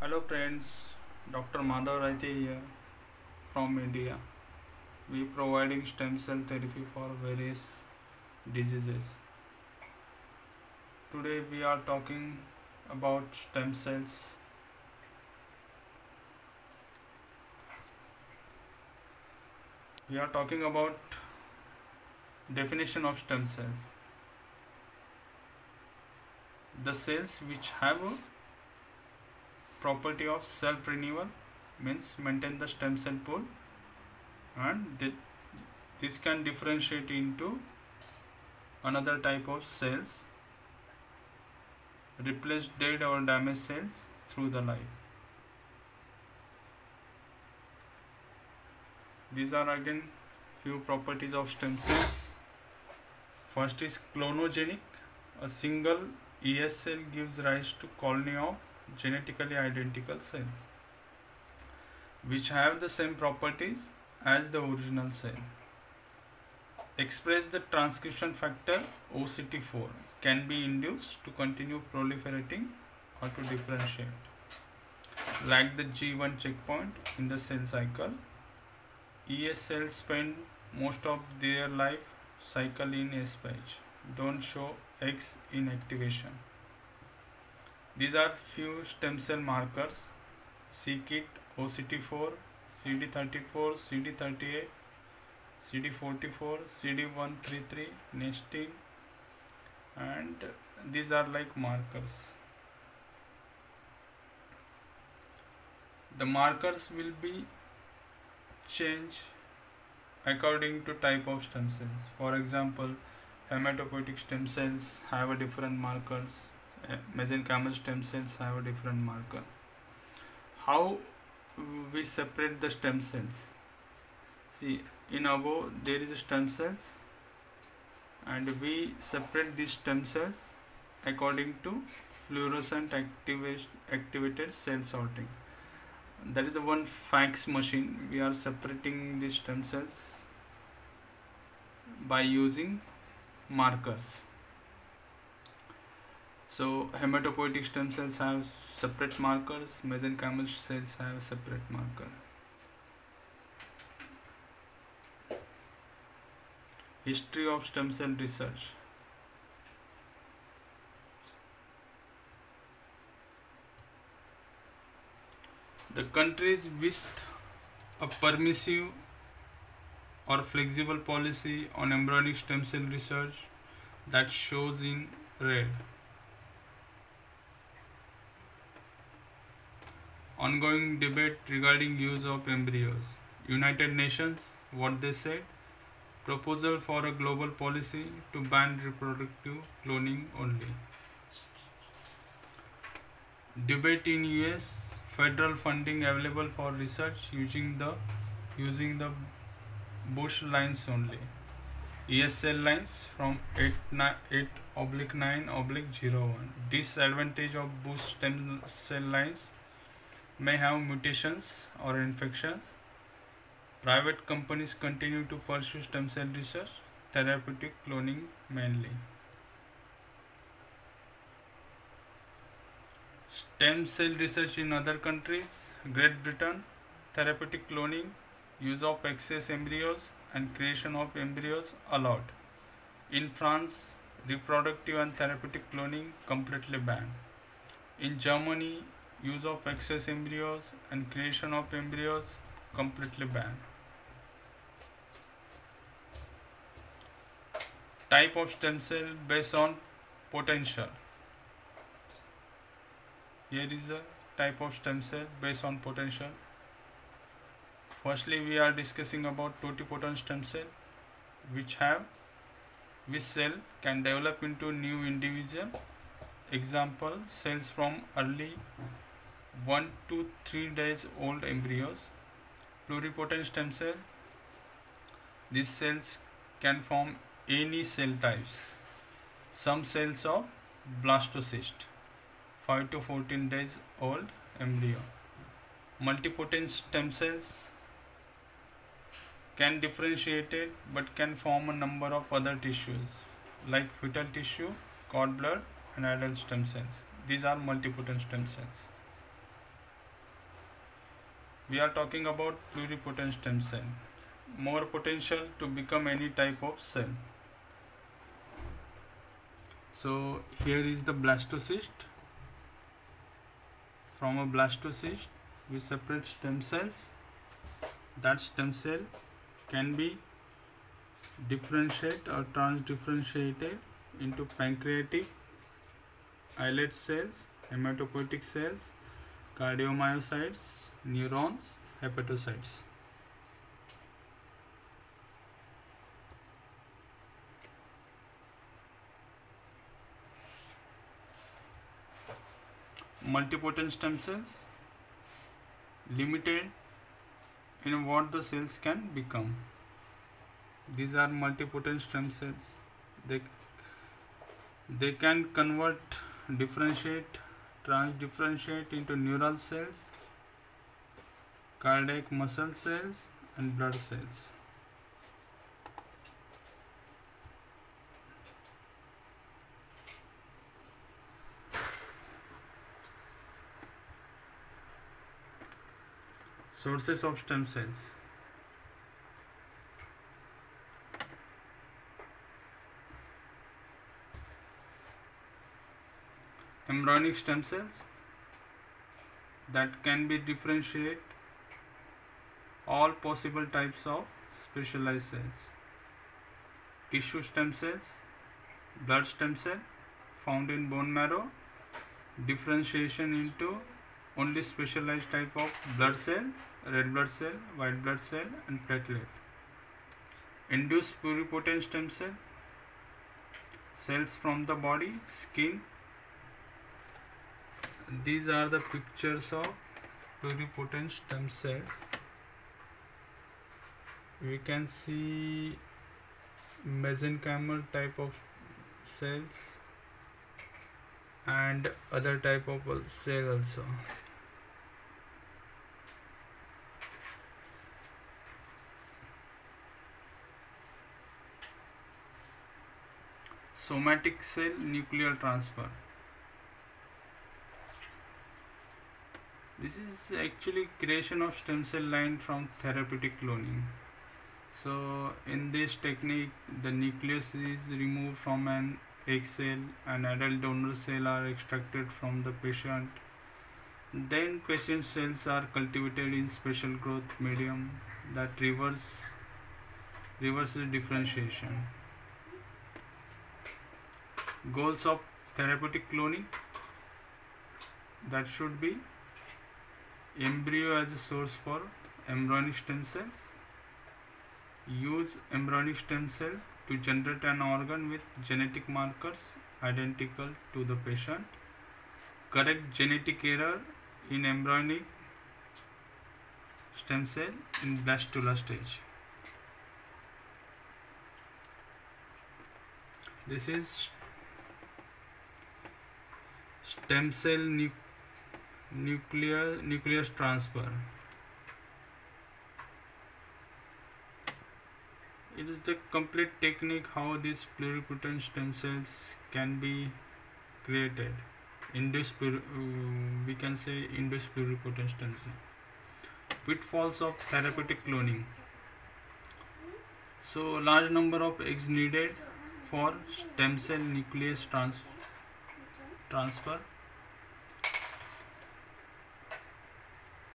Hello friends, Dr. Madhav Raite here from India. We providing stem cell therapy for various diseases. Today we are talking about stem cells. We are talking about definition of stem cells. The cells which have a property of self renewal means maintain the stem cell pool, and this can differentiate into another type of cells, replace dead or damaged cells through the life. These are again few properties of stem cells. First is clonogenic. A single ES cell gives rise to colony of genetically identical cells which have the same properties as the original cell. Express the transcription factor OCT4 can be induced to continue proliferating or to differentiate. Like the G1 checkpoint in the cell cycle, ES cells spend most of their life cycle in S phase, don't show X in activation. These are few stem cell markers: c-KIT, OCT4, CD34, CD38, CD44, CD133, nestin, and these are like markers. The markers will be changed according to type of stem cells. For example, hematopoietic stem cells have a different markers. Mesenchymal stem cells have a different marker. How we separate the stem cells? See, in above there is a stem cells, and we separate these stem cells according to fluorescent activated cell sorting. That is the one fax machine. We are separating these stem cells by using markers. So hematopoietic stem cells have separate markers, mesenchymal cells have separate marker. History of stem cell research. The countries with a permissive or flexible policy on embryonic stem cell research, that shows in red. Ongoing debate regarding use of embryos. United Nations, what they said: proposal for a global policy to ban reproductive cloning only. Debate in US: federal funding available for research using the Bush lines only. ES cell lines from 8/9/01. Disadvantage of Bush stem cell lines: may have mutations or infections. Private companies continue to pursue stem cell research, therapeutic cloning mainly. Stem cell research in other countries. Great Britain: therapeutic cloning, use of excess embryos and creation of embryos allowed. In France, reproductive and therapeutic cloning completely banned. In Germany, use of excess embryos and creation of embryos completely banned. Type of stem cell based on potential. Here is a type of stem cell based on potential. Firstly, we are discussing about totipotent stem cell, which cell can develop into new individual. Example: cells from early 1 to 3 days old embryos. Pluripotent stem cell: these cells can form any cell types. Some cells of blastocyst, 5 to 14 days old embryo. Multipotent stem cells can differentiate it but can form a number of other tissues like fetal tissue, cord blood, and adult stem cells. These are multipotent stem cells. We are talking about pluripotent stem cell, more potential to become any type of cell. So here is the blastocyst. From a blastocyst we separate stem cells. That stem cell can be differentiated or transdifferentiated into pancreatic, islet cells, hematopoietic cells, cardiomyocytes, neurons, hepatocytes. Multipotent stem cells, limited in what the cells can become. These are multipotent stem cells. They can convert, differentiate, transdifferentiate into neural cells, cardiac muscle cells, and blood cells. Sources of stem cells. Embryonic stem cells that can be differentiate all possible types of specialized cells. Tissue stem cells, blood stem cell found in bone marrow, differentiation into only specialized type of blood cell, red blood cell, white blood cell, and platelet. Induced pluripotent stem cell, cells from the body, skin. These are the pictures of pluripotent stem cells. We can see mesenchymal type of cells and other type of cell also. Somatic cell nuclear transfer. This is actually creation of stem cell line from therapeutic cloning. So in this technique, the nucleus is removed from an egg cell, and adult donor cell are extracted from the patient. Then patient cells are cultivated in special growth medium that reverses differentiation. Goals of therapeutic cloning: that should be embryo as a source for embryonic stem cells, use embryonic stem cell to generate an organ with genetic markers identical to the patient, correct genetic error in embryonic stem cell in blastula stage. This is stem cell nucleus transfer. It is the complete technique how these pluripotent stem cells can be created. We can say induced pluripotent stem cell. Pitfalls of therapeutic cloning. So large number of eggs needed for stem cell nucleus transfer.